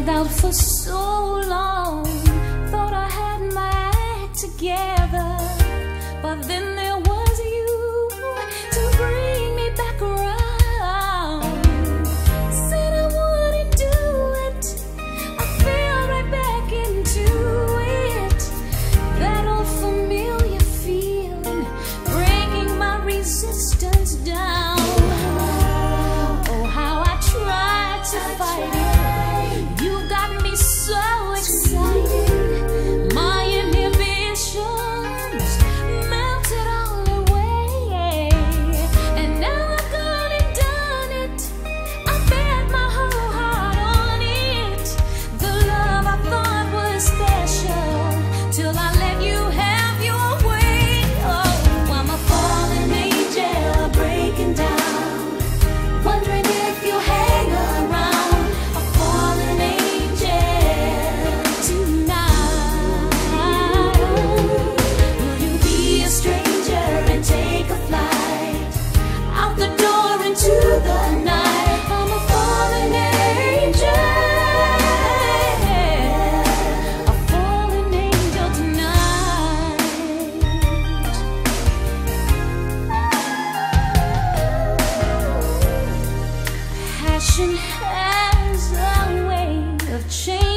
out for so long, thought I had my act together, but then there was you to bring me back around. Said I wouldn't do it, I fell right back into it. That old familiar feeling, breaking my resistance down. Oh, how I tried to fight it. You got me so excited, my inhibitions melted all away, and now I've gone and done it. I bet my whole heart on it. The love I thought was special, till I let you have your way. Oh, I'm a fallen angel breaking down, wondering if you hang around. A fallen angel tonight. Will you be a stranger and take a flight out the door into the night? I'm a fallen angel, a fallen angel tonight. Passion has a way of changing